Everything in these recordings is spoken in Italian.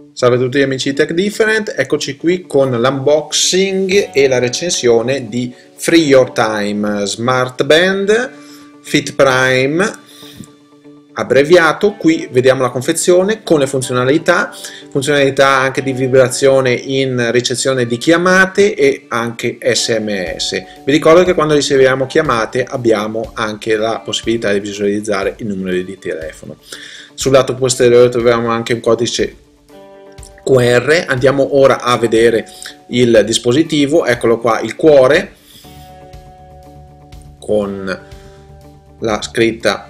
Salve a tutti gli amici di Tech Different, eccoci qui con l'unboxing e la recensione di Free Your Time Smart Band Fit Prime abbreviato. Qui vediamo la confezione con le funzionalità anche di vibrazione in ricezione di chiamate e anche SMS. Vi ricordo che quando riceviamo chiamate abbiamo anche la possibilità di visualizzare il numero di telefono. Sul lato posteriore troviamo anche un codice QR. Andiamo ora a vedere il dispositivo. Eccolo qua, il cuore con la scritta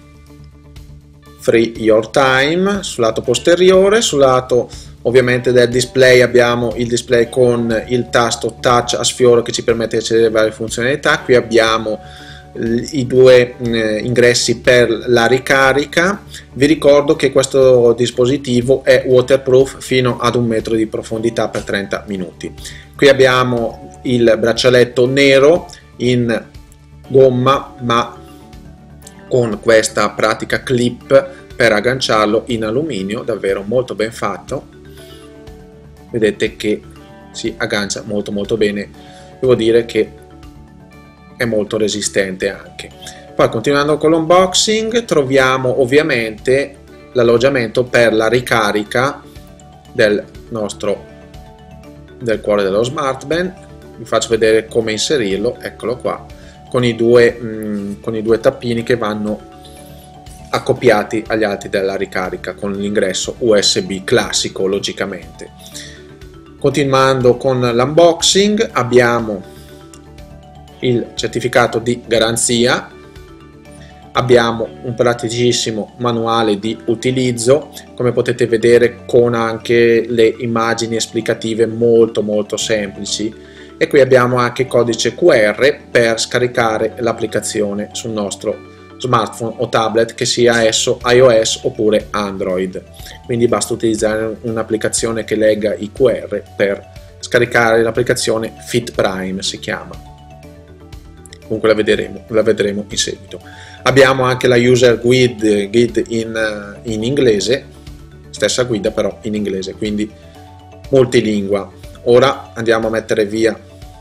Free Your Time sul lato posteriore. Sul lato ovviamente del display abbiamo il display con il tasto touch a sfioro che ci permette di accedere a varie funzionalità. Qui abbiamo i due ingressi per la ricarica. Vi ricordo che questo dispositivo è waterproof fino ad 1 metro di profondità per 30 minuti. Qui abbiamo il braccialetto nero in gomma ma con questa pratica clip per agganciarlo in alluminio, davvero molto ben fatto. Vedete che si aggancia molto bene, devo dire che è molto resistente anche. Poi continuando con l'unboxing troviamo ovviamente l'alloggiamento per la ricarica del cuore dello Smart Band. Vi faccio vedere come inserirlo, eccolo qua, con i due tappini che vanno accoppiati agli altri della ricarica con l'ingresso USB classico logicamente. Continuando con l'unboxing abbiamo il certificato di garanzia, abbiamo un praticissimo manuale di utilizzo, come potete vedere, con anche le immagini esplicative molto semplici, e qui abbiamo anche codice QR per scaricare l'applicazione sul nostro smartphone o tablet, che sia esso iOS oppure Android. Quindi basta utilizzare un'applicazione che legga i QR per scaricare l'applicazione Fit Prime, si chiama. Comunque la vedremo in seguito. Abbiamo anche la user guide in inglese, stessa guida però in inglese, quindi multilingua. Ora andiamo a mettere via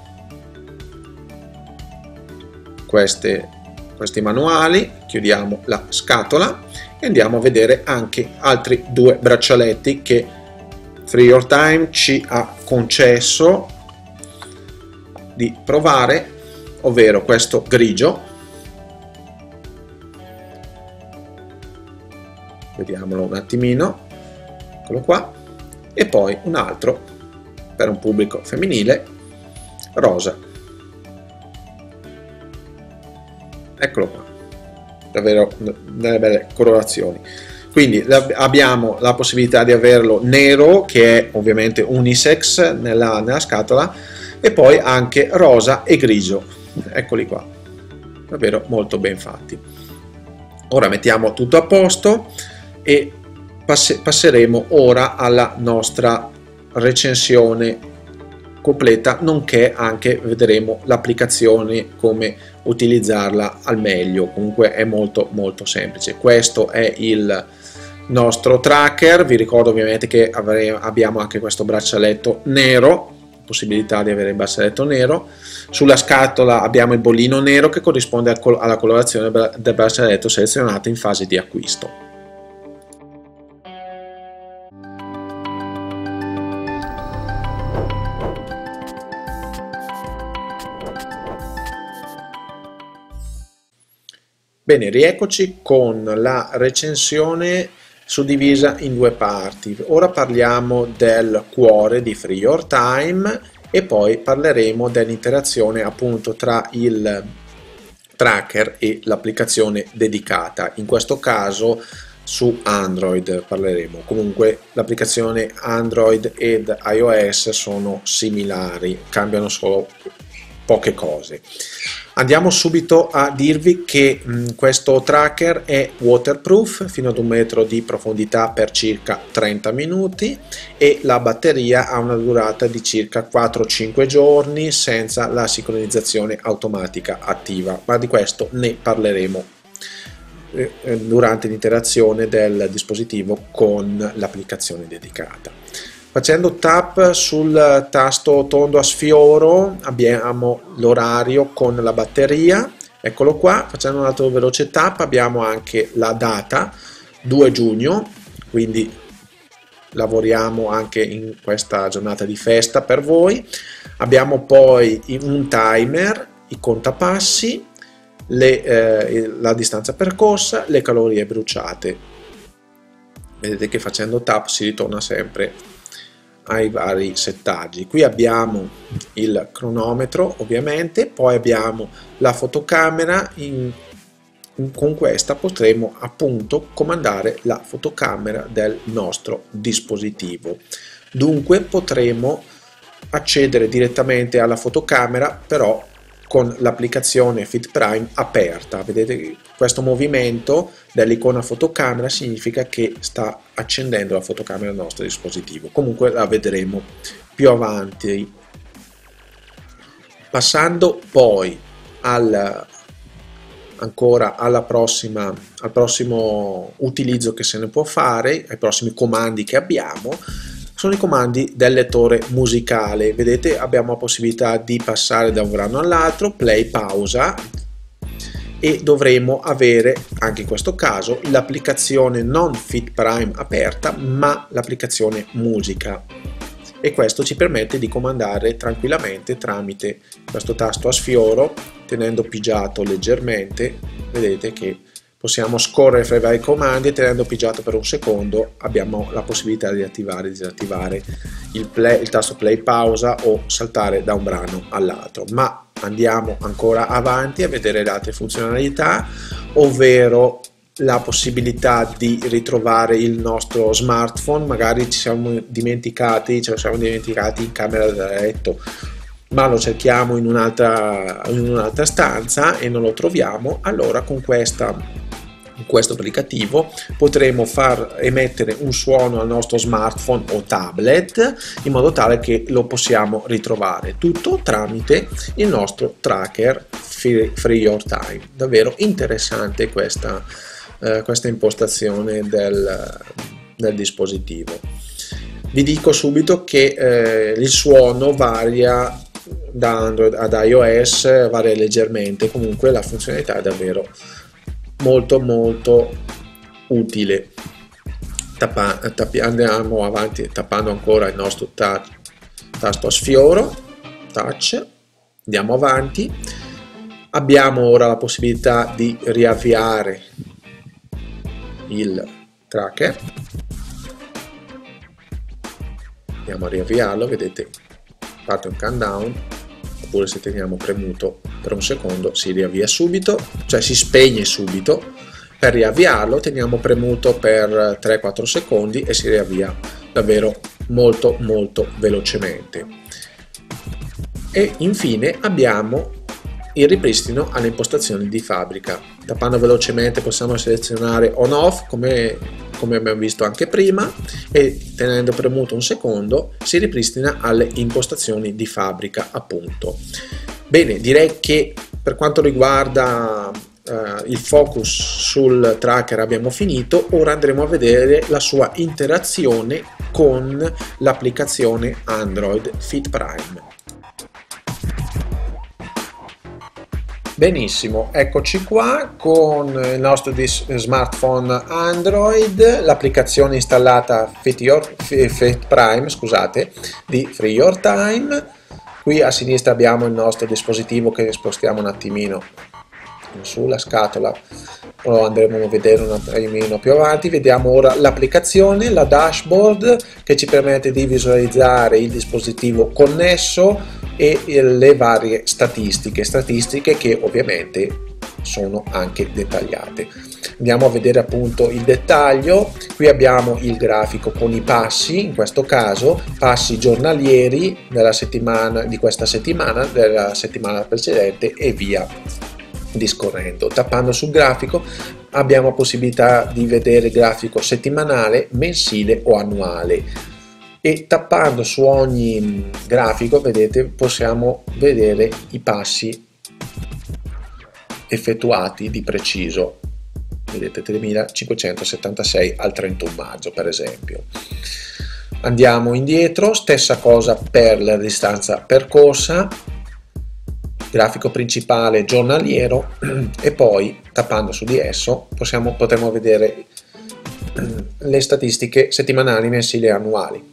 questi manuali, chiudiamo la scatola e andiamo a vedere anche altri due braccialetti che Free Your Time ci ha concesso di provare, ovvero questo grigio, vediamolo un attimino, eccolo qua, e poi un altro per un pubblico femminile rosa, eccolo qua, davvero delle belle colorazioni. Quindi abbiamo la possibilità di averlo nero, che è ovviamente unisex nella scatola, e poi anche rosa e grigio. Eccoli qua, davvero molto ben fatti. Ora mettiamo tutto a posto e passeremo ora alla nostra recensione completa, nonché anche vedremo l'applicazione, come utilizzarla al meglio. Comunque è molto semplice. Questo è il nostro tracker. Vi ricordo ovviamente che abbiamo anche questo braccialetto nero, possibilità di avere il braccialetto nero. Sulla scatola abbiamo il bollino nero che corrisponde alla colorazione del braccialetto selezionato in fase di acquisto. Bene, rieccoci con la recensione suddivisa in due parti. Ora parliamo del cuore di Free Your Time e poi parleremo dell'interazione appunto tra il tracker e l'applicazione dedicata. In questo caso su Android parleremo. Comunque l'applicazione Android ed iOS sono similari, cambiano solo poche cose. Andiamo subito a dirvi che questo tracker è waterproof fino ad 1 metro di profondità per circa 30 minuti e la batteria ha una durata di circa 4-5 giorni senza la sincronizzazione automatica attiva, ma di questo ne parleremo durante l'interazione del dispositivo con l'applicazione dedicata. Facendo tap sul tasto tondo a sfioro abbiamo l'orario con la batteria, eccolo qua. Facendo un altro veloce tap abbiamo anche la data, 2 giugno, quindi lavoriamo anche in questa giornata di festa per voi. Abbiamo poi un timer, i contapassi, la distanza percorsa, le calorie bruciate. Vedete che facendo tap si ritorna sempre ai vari settaggi. Qui abbiamo il cronometro ovviamente, poi abbiamo la fotocamera. Con questa potremo appunto comandare la fotocamera del nostro dispositivo. Dunque potremo accedere direttamente alla fotocamera, però con l'applicazione Fit Prime aperta. Vedete questo movimento dell'icona fotocamera significa che sta accendendo la fotocamera del nostro dispositivo. Comunque la vedremo più avanti. Passando poi ancora al prossimo utilizzo che se ne può fare, ai prossimi comandi che abbiamo, sono i comandi del lettore musicale. Vedete, abbiamo la possibilità di passare da un brano all'altro, play, pausa, e dovremo avere anche in questo caso l'applicazione non Fit Prime aperta, ma l'applicazione musica, e questo ci permette di comandare tranquillamente tramite questo tasto a sfioro, tenendo pigiato leggermente. Vedete che possiamo scorrere fra i vari comandi e tenendo pigiato per un secondo abbiamo la possibilità di attivare e disattivare il tasto play, pausa o saltare da un brano all'altro. Ma andiamo ancora avanti a vedere le altre funzionalità, ovvero la possibilità di ritrovare il nostro smartphone. Magari ce lo siamo dimenticati in camera da letto, ma lo cerchiamo in un'altra stanza e non lo troviamo. Allora con questo applicativo potremo far emettere un suono al nostro smartphone o tablet in modo tale che lo possiamo ritrovare, tutto tramite il nostro tracker Free Your Time. Davvero interessante questa impostazione del dispositivo. Vi dico subito che il suono varia da Android ad iOS, varia leggermente. Comunque la funzionalità è davvero molto utile. Andiamo avanti tappando ancora il nostro tasto a sfioro, touch. Andiamo avanti. Abbiamo ora la possibilità di riavviare il tracker. Andiamo a riavviarlo, vedete parte un countdown, oppure se teniamo premuto per un secondo si riavvia subito, cioè si spegne subito. Per riavviarlo teniamo premuto per 3-4 secondi e si riavvia davvero molto velocemente. E infine abbiamo il ripristino alle impostazioni di fabbrica. Tappando velocemente possiamo selezionare on off come abbiamo visto anche prima, e tenendo premuto un secondo si ripristina alle impostazioni di fabbrica appunto. Bene, direi che per quanto riguarda il focus sul tracker abbiamo finito. Ora andremo a vedere la sua interazione con l'applicazione Android Fit Prime. Benissimo, eccoci qua con il nostro smartphone Android, l'applicazione installata Fit Prime, scusate, di Free Your Time. Qui a sinistra abbiamo il nostro dispositivo che spostiamo un attimino sulla scatola, lo andremo a vedere un attimino più avanti. Vediamo ora l'applicazione, la dashboard, che ci permette di visualizzare il dispositivo connesso e le varie statistiche che ovviamente sono anche dettagliate. Andiamo a vedere appunto il dettaglio. Qui abbiamo il grafico con i passi, in questo caso passi giornalieri della settimana, di questa settimana, della settimana precedente e via discorrendo. Tappando sul grafico abbiamo possibilità di vedere grafico settimanale, mensile o annuale, e tappando su ogni grafico, vedete, possiamo vedere i passi effettuati di preciso. vedete 3576 al 31 maggio per esempio. Andiamo indietro, stessa cosa per la distanza percorsa, grafico principale giornaliero, e poi tappando su di esso potremo vedere le statistiche settimanali, mensili e annuali.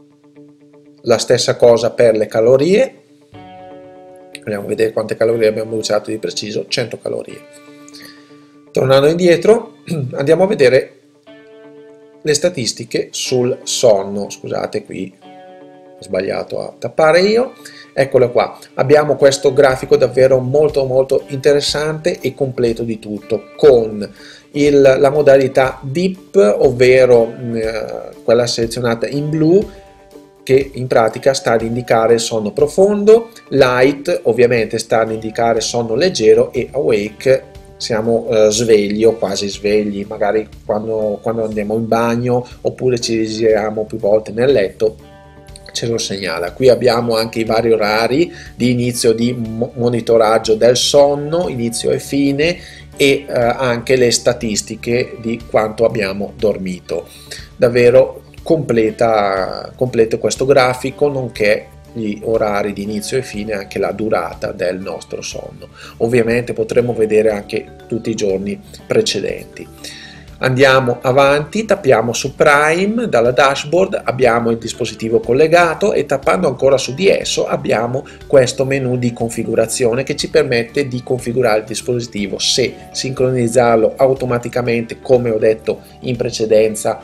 La stessa cosa per le calorie, andiamo a vedere quante calorie abbiamo bruciato di preciso, 100 calorie. Tornando indietro andiamo a vedere le statistiche sul sonno. Scusate, qui ho sbagliato a tappare io. Eccolo qua, abbiamo questo grafico davvero molto interessante e completo di tutto, con la modalità Deep, ovvero quella selezionata in blu, che in pratica sta ad indicare il sonno profondo, Light ovviamente sta ad indicare sonno leggero, e Awake siamo svegli o quasi svegli, magari quando andiamo in bagno oppure ci giriamo più volte nel letto, ce lo segnala. Qui abbiamo anche i vari orari di inizio di monitoraggio del sonno, inizio e fine, e anche le statistiche di quanto abbiamo dormito. Davvero completo questo grafico, nonché gli orari di inizio e fine, anche la durata del nostro sonno. Ovviamente potremo vedere anche tutti i giorni precedenti. Andiamo avanti, tappiamo su Prime, dalla dashboard abbiamo il dispositivo collegato e tappando ancora su di esso abbiamo questo menu di configurazione che ci permette di configurare il dispositivo, se sincronizzarlo automaticamente, come ho detto in precedenza,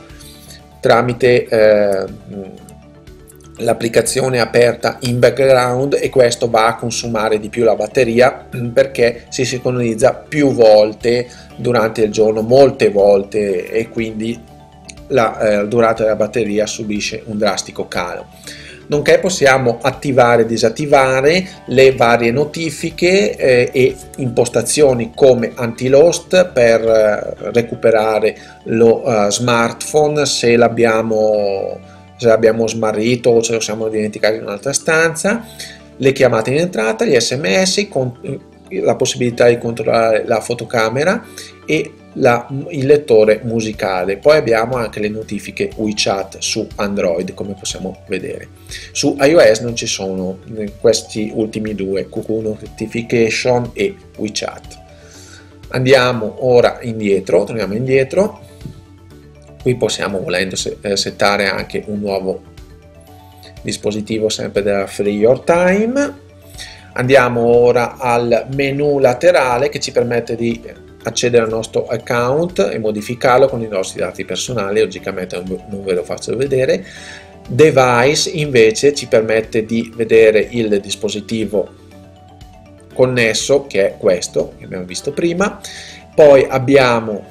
tramite l'applicazione aperta in background, e questo va a consumare di più la batteria perché si sincronizza più volte durante il giorno, molte volte, e quindi la durata della batteria subisce un drastico calo. Nonché possiamo attivare e disattivare le varie notifiche e impostazioni come anti-lost per recuperare lo smartphone se l'abbiamo smarrito o ce lo siamo dimenticati in un'altra stanza, le chiamate in entrata, gli sms, la possibilità di controllare la fotocamera e il lettore musicale. Poi abbiamo anche le notifiche WeChat su Android, come possiamo vedere. Su iOS non ci sono questi ultimi due, QQ Notification e WeChat. Andiamo ora indietro, torniamo indietro. Qui possiamo, volendo, settare anche un nuovo dispositivo sempre della Free Your Time. Andiamo ora al menu laterale che ci permette di accedere al nostro account e modificarlo con i nostri dati personali. Logicamente non ve lo faccio vedere. Device invece ci permette di vedere il dispositivo connesso, che è questo che abbiamo visto prima. Poi abbiamo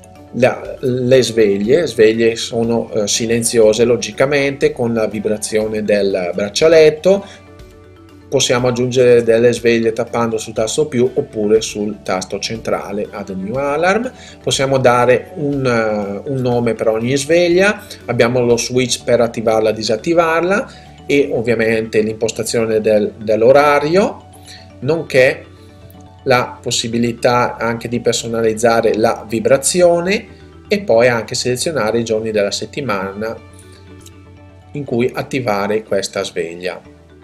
le sveglie sono silenziose logicamente, con la vibrazione del braccialetto. Possiamo aggiungere delle sveglie tappando sul tasto più oppure sul tasto centrale Add New Alarm. Possiamo dare un nome per ogni sveglia, abbiamo lo switch per attivarla e disattivarla, e ovviamente l'impostazione dell'orario, nonché la possibilità anche di personalizzare la vibrazione, e poi anche selezionare i giorni della settimana in cui attivare questa sveglia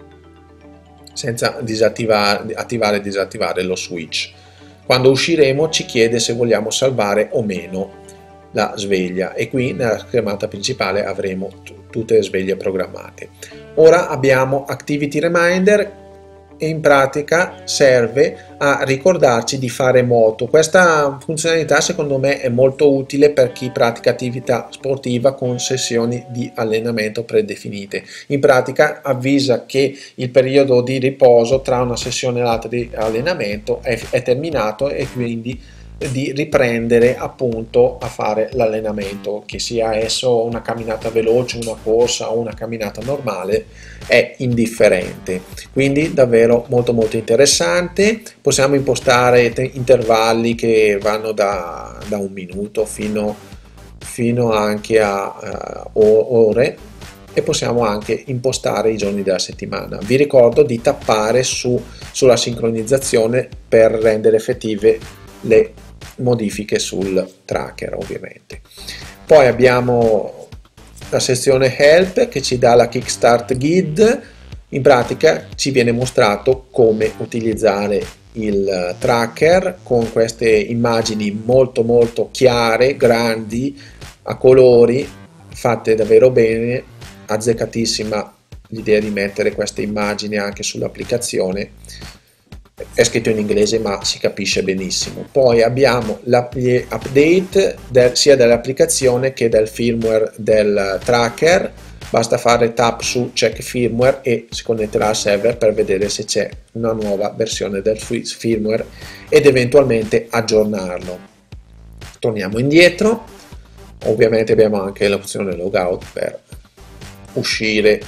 senza attivare e disattivare lo switch. Quando usciremo ci chiede se vogliamo salvare o meno la sveglia, e qui nella schermata principale avremo tutte le sveglie programmate. Ora abbiamo Activity Reminder, e in pratica serve a ricordarci di fare moto. Questa funzionalità secondo me è molto utile per chi pratica attività sportiva con sessioni di allenamento predefinite. In pratica avvisa che il periodo di riposo tra una sessione e l'altra di allenamento è terminato, e quindi di riprendere appunto a fare l'allenamento, che sia esso una camminata veloce, una corsa o una camminata normale, è indifferente. Quindi davvero molto interessante. Possiamo impostare intervalli che vanno da un minuto fino anche a ore, e possiamo anche impostare i giorni della settimana. Vi ricordo di tappare sulla sincronizzazione per rendere effettive le modifiche sul tracker ovviamente. Poi abbiamo la sezione Help che ci dà la Kickstart Guide. In pratica ci viene mostrato come utilizzare il tracker con queste immagini molto chiare, grandi, a colori, fatte davvero bene, azzeccatissima l'idea di mettere queste immagini anche sull'applicazione. È scritto in inglese ma si capisce benissimo. Poi abbiamo gli update sia dell'applicazione che del firmware del tracker. Basta fare tap su check firmware e si connetterà al server per vedere se c'è una nuova versione del firmware ed eventualmente aggiornarlo. Torniamo indietro, ovviamente abbiamo anche l'opzione logout per uscire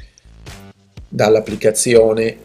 dall'applicazione.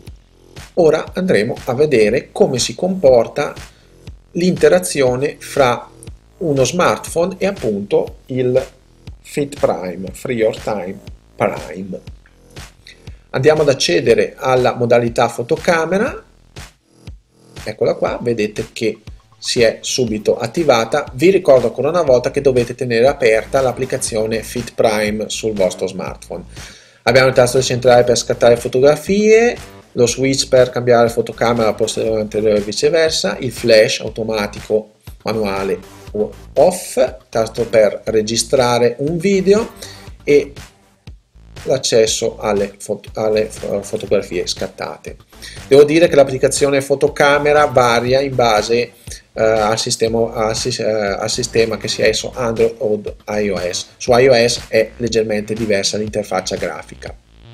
Ora andremo a vedere come si comporta l'interazione fra uno smartphone e appunto il Fit Prime, Free Your Time Prime. Andiamo ad accedere alla modalità fotocamera, eccola qua, vedete che si è subito attivata. Vi ricordo ancora una volta che dovete tenere aperta l'applicazione Fit Prime sul vostro smartphone. Abbiamo il tasto centrale per scattare fotografie, lo switch per cambiare fotocamera posteriore, anteriore e viceversa, il flash automatico, manuale o off, tasto per registrare un video e l'accesso alle fotografie scattate. Devo dire che l'applicazione fotocamera varia in base al sistema che sia esso Android o iOS. Su iOS è leggermente diversa l'interfaccia grafica.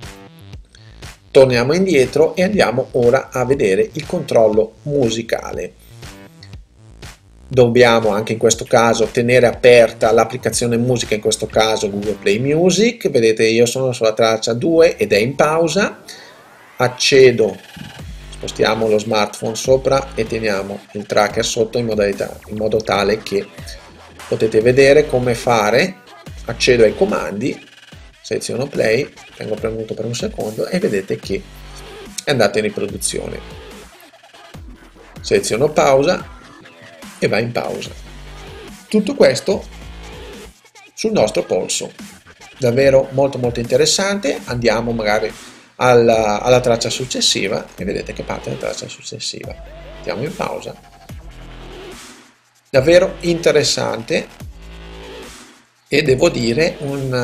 Torniamo indietro e andiamo ora a vedere il controllo musicale. Dobbiamo anche in questo caso tenere aperta l'applicazione musica, in questo caso Google Play Music. Vedete, io sono sulla traccia 2 ed è in pausa. Accedo, spostiamo lo smartphone sopra e teniamo il tracker sotto in modo tale che potete vedere come fare. Accedo ai comandi, seleziono play, tengo premuto per un secondo e vedete che è andato in riproduzione. Seleziono pausa e va in pausa. Tutto questo sul nostro polso, davvero molto interessante. Andiamo magari alla traccia successiva e vedete che parte la traccia successiva. Mettiamo in pausa. Davvero interessante e devo dire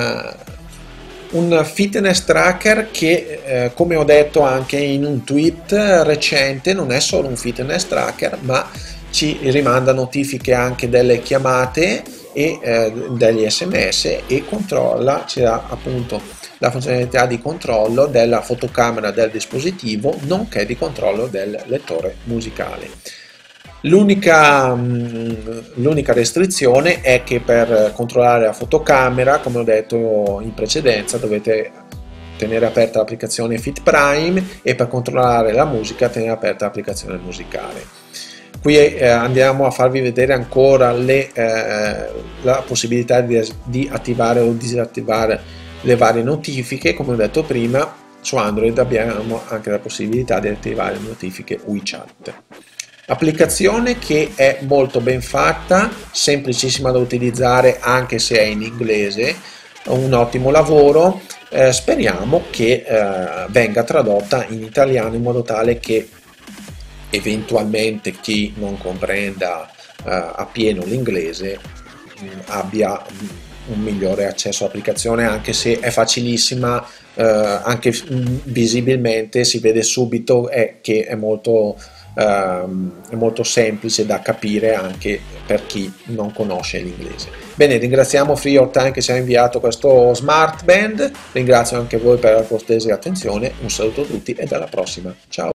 un fitness tracker che come ho detto anche in un tweet recente, non è solo un fitness tracker ma ci rimanda notifiche anche delle chiamate e degli sms e controlla, ci dà appunto la funzionalità di controllo della fotocamera del dispositivo nonché di controllo del lettore musicale. L'unica restrizione è che per controllare la fotocamera, come ho detto in precedenza, dovete tenere aperta l'applicazione Fit Prime e per controllare la musica tenere aperta l'applicazione musicale. Qui andiamo a farvi vedere ancora la possibilità di attivare o disattivare le varie notifiche. Come ho detto prima, su Android abbiamo anche la possibilità di attivare le notifiche WeChat. Applicazione che è molto ben fatta, semplicissima da utilizzare anche se è in inglese, un ottimo lavoro. Speriamo che venga tradotta in italiano in modo tale che eventualmente chi non comprenda appieno l'inglese abbia un migliore accesso all'applicazione, anche se è facilissima, anche visibilmente si vede subito che è molto semplice da capire anche per chi non conosce l'inglese. Bene, ringraziamo Free Your Time che ci ha inviato questo Smart Band, ringrazio anche voi per la cortese attenzione, un saluto a tutti e alla prossima, ciao!